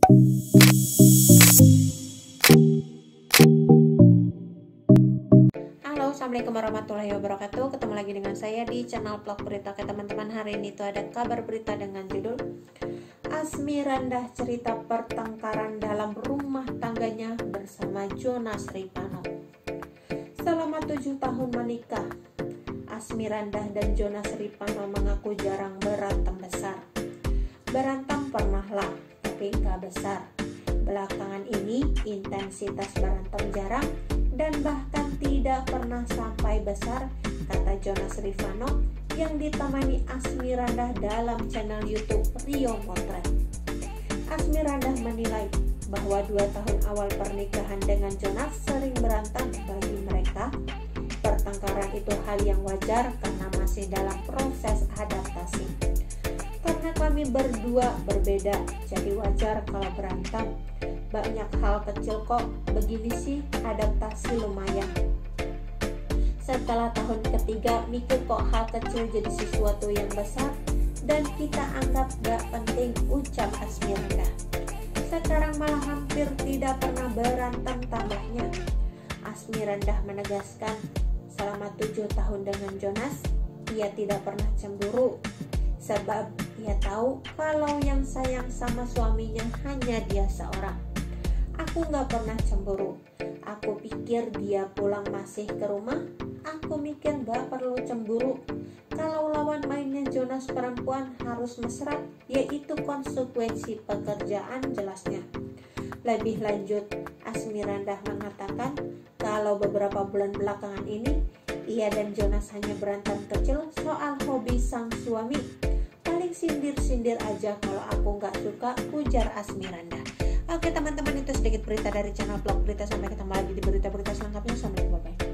Halo, assalamualaikum warahmatullahi wabarakatuh. Ketemu lagi dengan saya di channel vlog berita. Oke teman-teman, hari ini tuh ada kabar berita dengan judul Asmirandah cerita pertengkaran dalam rumah tangganya bersama Jonas Ripanno. Selama 7 tahun menikah, Asmirandah dan Jonas Ripanno mengaku jarang berantem besar. Berantem pernahlah, tapi nggak besar. Belakangan ini intensitas berantem jarang dan bahkan tidak pernah sampai besar, kata Jonas Ripanno yang ditemani Asmirandah dalam channel YouTube Rio Motret. Asmirandah menilai bahwa 2 tahun awal pernikahan dengan Jonas sering berantem. Bagi mereka, pertengkaran itu hal yang wajar karena masih dalam proses adaptasi. Karena kami berdua berbeda, jadi wajar kalau berantem. Banyak hal kecil kok, begini sih adaptasi lumayan. Setelah tahun ketiga, mikir kok hal kecil jadi sesuatu yang besar dan kita anggap gak penting, ucap Asmirandah. Sekarang malah hampir tidak pernah berantem, tambahnya. Asmirandah menegaskan selama 7 tahun dengan Jonas, ia tidak pernah cemburu. Sebab ia tahu kalau yang sayang sama suaminya hanya dia seorang. Aku gak pernah cemburu. Aku pikir dia pulang masih ke rumah. Aku mikir gak perlu cemburu. Kalau lawan mainnya Jonas perempuan harus mesra, yaitu konsekuensi pekerjaan jelasnya. Lebih lanjut, Asmirandah mengatakan kalau beberapa bulan belakangan ini ia dan Jonas hanya berantem kecil soal hobi sang suami. Paling sindir-sindir aja kalau aku nggak suka, ujar Asmirandah. Oke teman-teman, itu sedikit berita dari channel vlog berita. Sampai ketemu lagi di berita-berita selengkapnya. Assalamualaikum.